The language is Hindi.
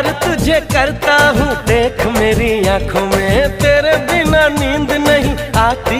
प्यार तुझे करता हूँ, देख मेरी आंखों में तेरे